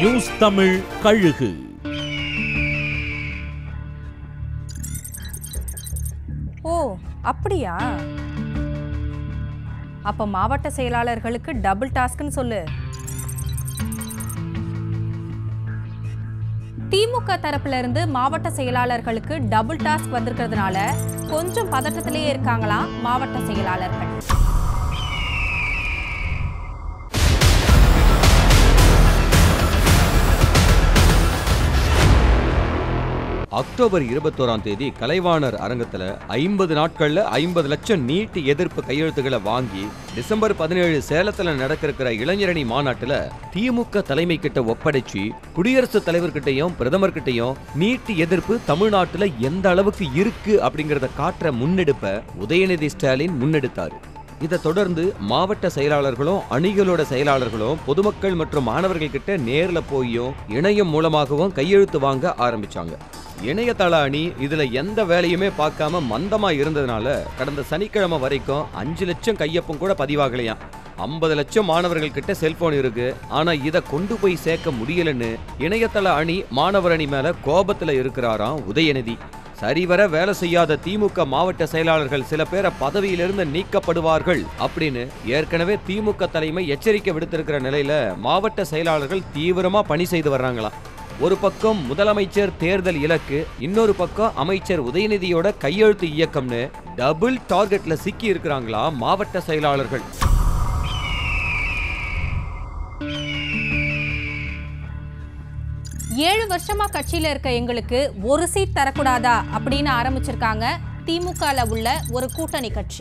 News Tamil கழுகு. ஓ அப்படியா? அப்ப மாவட்ட செயலாளர்களுக்கு டபுள் டாஸ்க்னு சொல்லு. திமுக தரப்புல இருந்து மாவட்ட செயலாளர்களுக்கு டபுள் டாஸ்க் வந்திருக்கிறதுனால கொஞ்சம் பதட்டத்திலேயே இருக்காங்களாம் மாவட்ட செயலாளர்கள். அக்டோபர் 21 கலைவாணர் அரங்கத்துல 50 நாட்கள்ல 50 லட்சம் நீட் எதிர்ப்பு கையெழுத்துக்களை வாங்கி டிசம்பர் 17 சேலத்துல நடக்கிற இளைஞரணி மாநாட்டுல திமுக தலைமை கிட்ட ஒப்படைச்சு குடியரசுத் தலைவர்கிட்டையும் பிரதமர் கிட்டையும் நீட் எதிர்ப்பு தமிழ்நாட்டுல எந்த அளவுக்கு இருக்கு அப்படிங்கறத காட்டுற முன்னெடுப்ப உதயநிதி ஸ்டாலின் முன்னெடுத்தாரு. இதை தொடர்ந்து மாவட்ட செயலாளர்களும் அணிகளோட செயலாளர்களும் பொதுமக்கள் மற்றும் மாணவர்கள் கிட்ட நேர்ல போயும் இணையம் மூலமாகவும் கையெழுத்து வாங்க ஆரம்பிச்சாங்க. இணையதள அணி இதுல எந்த வேலையுமே பார்க்காம மந்தமா இருந்ததுனால கடந்த சனிக்கிழமை வரைக்கும் 5 லட்சம் கையொப்பம் கூட பதிவாகலையாம். 50 லட்சம் மாணவர்கள் கிட்ட செல்போன் இருக்கு, ஆனா இத கொண்டு போய் சேர்க்க முடியலன்னு இணையதள அணி மாணவர் அணி மேல கோபத்துல இருக்கிறாராம் உதயநிதி. சரிவர வேலை செய்யாத திமுக மாவட்ட செயலாளர்கள் சில பேரை பதவியிலிருந்து நீக்கப்படுவார்கள் அப்படின்னு ஏற்கனவே திமுக தலைமை எச்சரிக்கை விடுத்திருக்கிற நிலையில மாவட்ட செயலாளர்கள் தீவிரமா பணி செய்து வர்றாங்களாம். ஒரு பக்கம் முதலமைச்சர் தேர்தல் இலக்கு, இன்னொரு பக்கம் அமைச்சர் உதயநிதியோட கையெழுத்து இயக்கம்னு டபுள் டார்கெட்ல சிக்கி இருக்கிறாங்களா மாவட்ட செயலாளர்கள். ஏழு வருஷமா கட்சியில இருக்க எங்களுக்கு ஒரு சீட் தரக்கூடாதா அப்படின்னு ஆரம்பிச்சிருக்காங்க திமுகல உள்ள ஒரு கூட்டணி கட்சி.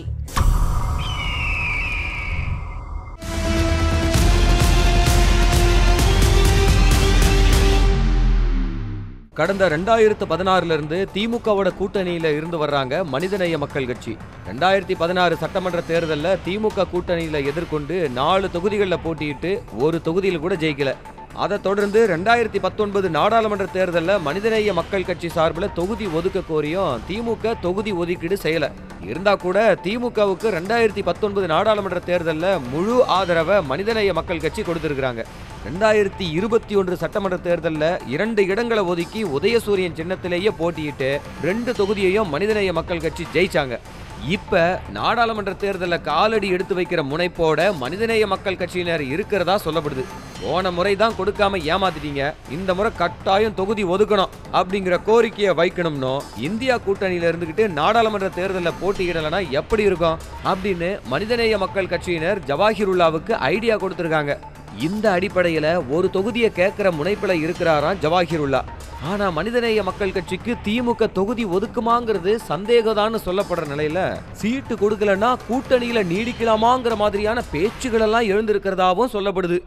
கடந்த 2016 இருந்து திமுகவோட கூட்டணியில இருந்து வர்றாங்க மனிதநேய மக்கள் கட்சி. 2016 சட்டமன்ற தேர்தலில் திமுக கூட்டணியில எதிர்கொண்டு 4 தொகுதிகளில் போட்டியிட்டு ஒரு தொகுதியில் கூட ஜெயிக்கல. அதை தொடர்ந்து 2019 நாடாளுமன்ற தேர்தலில் மனிதநேய மக்கள் கட்சி சார்பில் தொகுதி ஒதுக்க கோரியும் திமுக தொகுதி ஒதுக்கீடு செய்யல. இருந்தா கூட திமுகவுக்கு 2019 நாடாளுமன்ற தேர்தலில் முழு ஆதரவை மனிதநேய மக்கள் கட்சி கொடுத்திருக்கிறாங்க. 2021 சட்டமன்ற தேர்தலில் 2 இடங்களை ஒதுக்கி உதயசூரியன் சின்னத்திலேயே போட்டியிட்டு 2 தொகுதியையும் மனிதநேய மக்கள் கட்சி ஜெயிச்சாங்க. இப்ப நாடாளுமன்ற தேர்தலில் காலடி எடுத்து வைக்கிற முனைப்போட மனிதநேய மக்கள் கட்சியினர் இருக்கிறதா சொல்லப்படுது. போன முறை தான் கொடுக்காம ஏமாத்திட்டீங்க, இந்த முறை கட்டாயம் தொகுதி ஒதுக்கணும் அப்படிங்கிற கோரிக்கையை வைக்கணும்னோ இந்தியா கூட்டணியில இருந்துகிட்டு நாடாளுமன்ற தேர்தலில் போட்டியிடலனா எப்படி இருக்கும் அப்படின்னு மனிதநேய மக்கள் கட்சியினர் ஜவாஹிருல்லாவுக்கு ஐடியா கொடுத்திருக்காங்க. இந்த அடிப்படையில ஒரு தொகுதியை கேட்கிற முனைப்புல இருக்கிறாராம் ஜவாஹிருல்லா. ஆனா மனிதநேய மக்கள் கட்சிக்கு திமுக தொகுதி ஒதுக்குமாங்கிறது சந்தேகம்தான் சொல்லப்படுற நிலையில சீட்டு கொடுக்கலன்னா கூட்டணியில நீடிக்கலாமாங்கிற மாதிரியான பேச்சுகள் எல்லாம் எழுந்திருக்கிறதாவும் சொல்லப்படுது.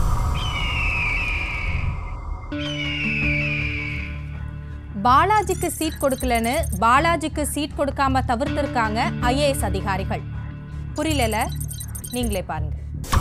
பாலாஜிக்கு சீட் கொடுக்கலன்னு பாலாஜிக்கு சீட் கொடுக்காம தவிர்த்திருக்காங்க IAS அதிகாரிகள். புரியல, நீங்களே பாருங்க.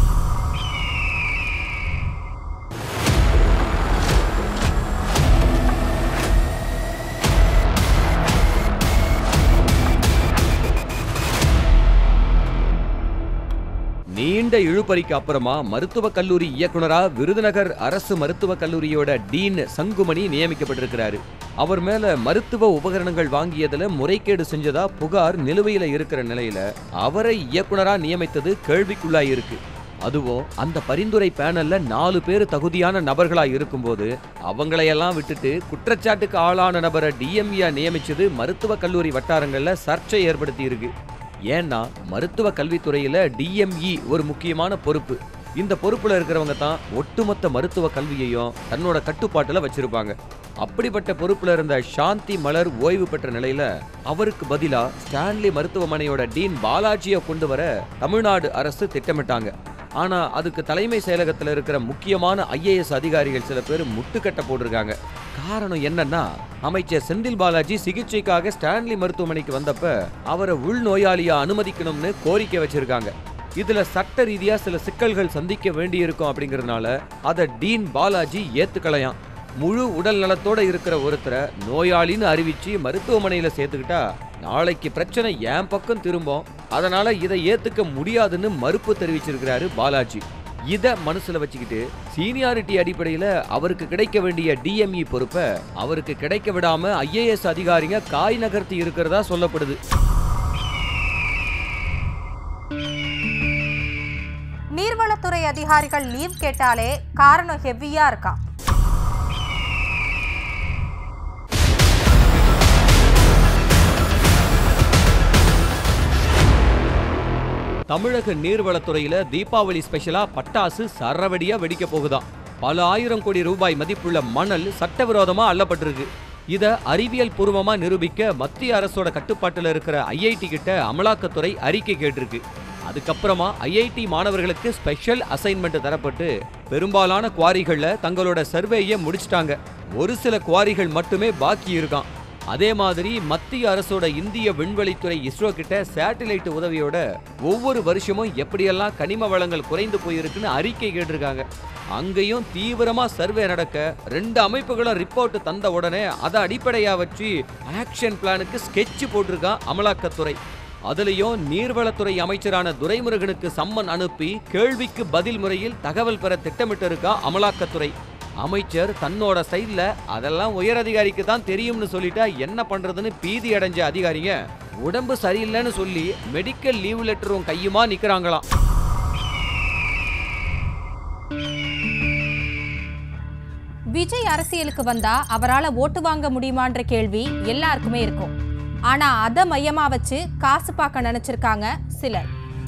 நீண்ட இழுபறிக்கு அப்புறமா மருத்துவக் கல்லூரி இயக்குனரா விருதுநகர் அரசு மருத்துவக் கல்லூரியோட டீன் சங்குமணி நியமிக்கப்பட்டிருக்கிறாரு. அவர் மேல மருத்துவ உபகரணங்கள் வாங்கியதுல முறைகேடு செஞ்சதா புகார் நிலுவையில இருக்கிற நிலையில அவரை இயக்குனரா நியமித்தது கேள்விக்குள்ளாயிருக்கு. அதுவும் அந்த பரிந்துரை பேனல்ல 4 பேர் தகுதியான நபர்களா இருக்கும்போது அவங்களையெல்லாம் விட்டுட்டு குற்றச்சாட்டுக்கு ஆளான நபரை DME நியமிச்சது மருத்துவக் கல்லூரி வட்டாரங்கள்ல சர்ச்சை ஏற்படுத்தி இருக்கு. ஏன்னா மருத்துவ கல்வித்துறையில DME ஒரு முக்கியமான பொறுப்பு. இந்த பொறுப்புல இருக்கிறவங்க தான் ஒட்டுமொத்த மருத்துவ கல்வியையும் தன்னோட கட்டுப்பாட்டுல வச்சிருப்பாங்க. அப்படிப்பட்ட பொறுப்புல இருந்த சாந்தி மலர் ஓய்வு பெற்ற நிலையில அவருக்கு பதிலா ஸ்டான்லி மருத்துவமனையோட டீன் பாலாஜியை கொண்டு வர தமிழ்நாடு அரசு திட்டமிட்டாங்க. ஆனா அதுக்கு தலைமை செயலகத்துல இருக்கிற முக்கியமான IAS அதிகாரிகள் சில பேர் முட்டுக்கட்டை போட்டிருக்காங்க. காரணம் என்னன்னா, அமைச்சர் செந்தில் பாலாஜி சிகிச்சைக்காக ஸ்டான்லி மருத்துவமனைக்கு வந்தப்ப அவரை உள்நோயாளியா அனுமதிக்கணும்னு கோரிக்கை வச்சிருக்காங்க. இதுல சட்ட ரீதியா சில சிக்கல்கள் சந்திக்க வேண்டியிருக்கும் அப்படிங்கறதுனால அதை டீன் பாலாஜி ஏத்துக்கலையாம். முழு உடல் நலத்தோட இருக்கிற ஒருத்தரை நோயாளின்னு அறிவிச்சு மருத்துவமனையில சேர்த்துக்கிட்டா நாளைக்கு பிரச்சனை என் பக்கம் திரும்பும், அதனால இதை ஏத்துக்க முடியாதுன்னு மறுப்பு தெரிவிச்சிருக்கிறாரு பாலாஜி. இத மனசுல வச்சுக்கிட்டு சீனியாரிட்டி அடிப்படையில அவருக்கு கிடைக்க வேண்டிய டிஎம்இ பொறுப்பை அவருக்கு கிடைக்க விடாம ஐஏஎஸ் அதிகாரிங்க காய் நகர்த்தி இருக்கிறதா சொல்லப்படுது. நீர்வளத்துறை அதிகாரிகள் லீவ் கேட்டாலே காரணம் ஹெவியா இருக்கா? தமிழக நீர்வளத்துறையில தீபாவளி ஸ்பெஷலா பட்டாசு சரவடியா வெடிக்க போகுதாம். பல ஆயிரம் கோடி ரூபாய் மதிப்புள்ள மணல் சட்டவிரோதமா அள்ளப்பட்டிருக்கு. இத அறிவியல் பூர்வமா நிரூபிக்க மத்திய அரசோட கட்டுப்பாட்டுல இருக்கிற ஐஐடி கிட்ட அமலாக்கத்துறை அறிக்கை கேட்டிருக்கு. அதுக்கப்புறமா ஐஐடி மாணவர்களுக்கு ஸ்பெஷல் அசைன்மெண்ட் தரப்பட்டு பெரும்பாலான குவாரிகள்ல தங்களோட சர்வேயை முடிச்சிட்டாங்க. ஒரு சில குவாரிகள் மட்டுமே பாக்கி இருக்கான். அதே மாதிரி மத்திய அரசோட இந்திய விண்வெளித்துறை இஸ்ரோ கிட்ட சேட்டலைட் உதவியோட ஒவ்வொரு வருஷமும் எப்படியெல்லாம் கனிம வளங்கள் குறைந்து போயிருக்குன்னு அறிக்கை கேட்டிருக்காங்க. அங்கேயும் தீவிரமா சர்வே நடக்க 2 அமைப்புகளும் ரிப்போர்ட் தந்த உடனே அதை அடிப்படையா வச்சு ஆக்ஷன் பிளானுக்கு ஸ்கெட்ச் போட்டிருக்கான் அமலாக்கத்துறை. அதுலயும் நீர்வளத்துறை அமைச்சரான துரைமுருகனுக்கு சம்மன் அனுப்பி கேள்விக்கு பதில் முறையில் தகவல் பெற திட்டமிட்டு இருக்கா அமலாக்கத்துறை. அமைச்சர் தன்னோட சைட்ல அதெல்லாம் உயரதிகாரிக்கு தான் தெரியும்னு சொல்லிட்டா என்ன பண்றதுன்னு பீதி அடைஞ்ச அதிகாரிங்க உடம்பு சரியில்லைன்னு சொல்லி மெடிக்கல் லீவ் லெட்டரும் கையுமா நிக்கிறாங்களாம். விஜய் அரசியலுக்கு வந்தா அவரால் ஓட்டு வாங்க முடியுமான்ற கேள்வி எல்லாருக்குமே இருக்கும். ஆனா அதை மையமா வச்சு காசு பார்க்க நினைச்சிருக்காங்க சிலர்.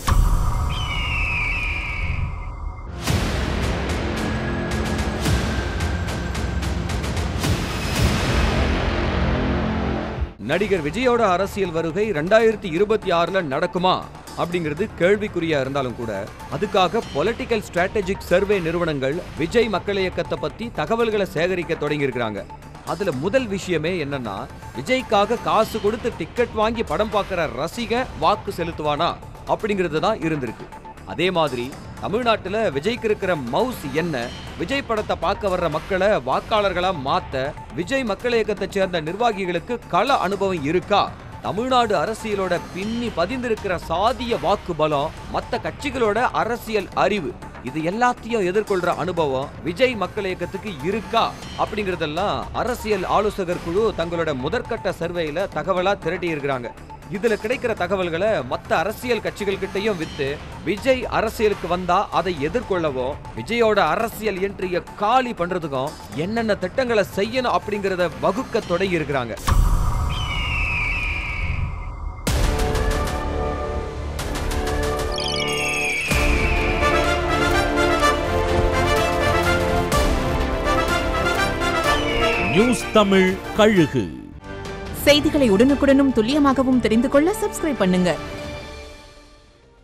நடிகர் விஜயோட அரசியல் வருகை 2026ல நடக்குமா அப்படிங்கிறது கேள்விக்குறியா இருந்தாலும் கூட அதுக்காக பொலிட்டிக்கல் ஸ்ட்ராட்டஜிக் சர்வே நிறுவனங்கள் விஜய் மக்கள் இயக்கத்தை பத்தி தகவல்களை சேகரிக்க தொடங்கி இருக்கிறாங்க. அதுல முதல் விஷயமே என்னன்னா, விஜய்க்காக காசு கொடுத்து டிக்கெட் வாங்கி படம் பார்க்கிற ரசிக வாக்கு செலுத்துவானா அப்படிங்கிறது தான் இருந்திருக்கு. அதே மாதிரி தமிழ்நாட்டுல விஜய்க்கு இருக்கிற மவுஸ் என்ன, விஜய் படத்தை பார்க்க வர்ற மக்களை வாக்காளர்களா மாத்த விஜய் மக்கள் இயக்கத்தை சேர்ந்த நிர்வாகிகளுக்கு கள அனுபவம் இருக்கா, தமிழ்நாடு அரசியலோட பின்னி பதிந்திருக்கிற சாதிய வாக்கு பலம், மற்ற கட்சிகளோட அரசியல் அறிவு, இது எல்லாத்தையும் எதிர்கொள்ற அனுபவம் விஜய் மக்கள் இயக்கத்துக்கு இருக்கா அப்படிங்கறதெல்லாம் அரசியல் ஆலோசகர் குழு தங்களோட முதற்கட்ட சர்வேல தகவலா திரட்டி இருக்கிறாங்க. இதுல கிடைக்கிற தகவல்களை மற்ற அரசியல் கட்சிகள் கிட்டையும் வித்து விஜய் அரசியலுக்கு வந்தா அதை எதிர்கொள்ளவும் விஜயோட அரசியல் என்ட்ரிய காலி பண்றதுக்கும் என்னென்ன திட்டங்களை செய்யணும் அப்படிங்கறத வகுக்க தொடங்கி இருக்கிறாங்க. நியூஸ் தமிழ் கழுகு செய்திகளை உடனுக்குடனும் துல்லியமாகவும் தெரிந்து கொள்ள சப்ஸ்கிரைப் பண்ணுங்க.